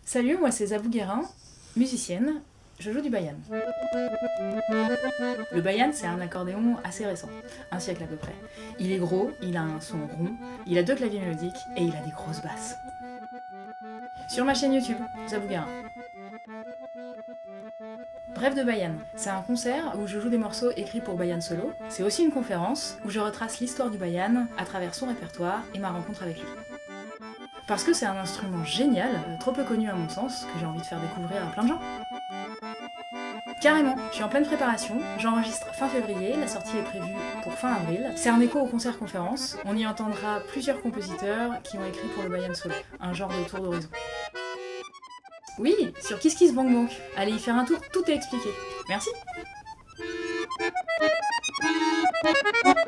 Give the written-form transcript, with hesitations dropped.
Salut, moi c'est Zabou Guérin, musicienne, je joue du bayan. Le bayan, c'est un accordéon assez récent, un siècle à peu près. Il est gros, il a un son rond, il a 2 claviers mélodiques et il a des grosses basses. Sur ma chaîne YouTube, Zabou Guérin. Bref de Bayan, c'est un concert où je joue des morceaux écrits pour bayan solo. C'est aussi une conférence où je retrace l'histoire du bayan à travers son répertoire et ma rencontre avec lui. Parce que c'est un instrument génial, trop peu connu à mon sens, que j'ai envie de faire découvrir à plein de gens. Carrément, je suis en pleine préparation, j'enregistre fin février, la sortie est prévue pour fin avril. C'est un écho au concert-conférence, on y entendra plusieurs compositeurs qui ont écrit pour le bayan solo, un genre de tour d'horizon. Oui, sur Kiss Kiss Bank Bank. Allez y faire un tour, tout est expliqué. Merci.